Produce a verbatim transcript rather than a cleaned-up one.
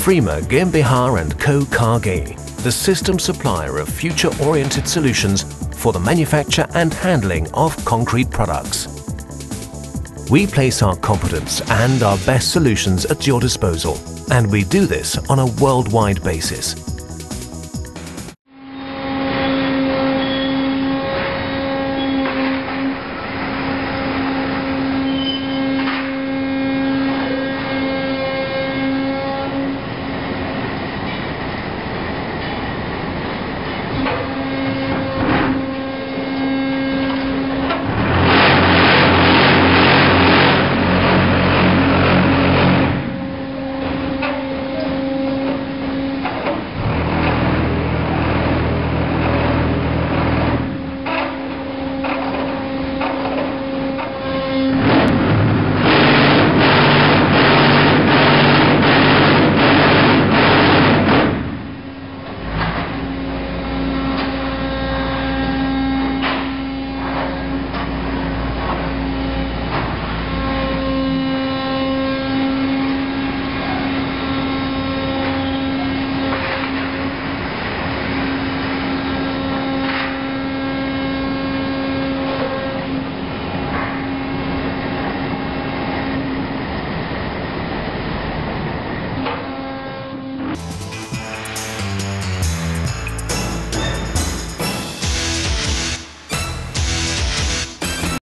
FRIMA GmbH and Co. K G, the system supplier of future-oriented solutions for the manufacture and handling of concrete products. We place our competence and our best solutions at your disposal, and we do this on a worldwide basis.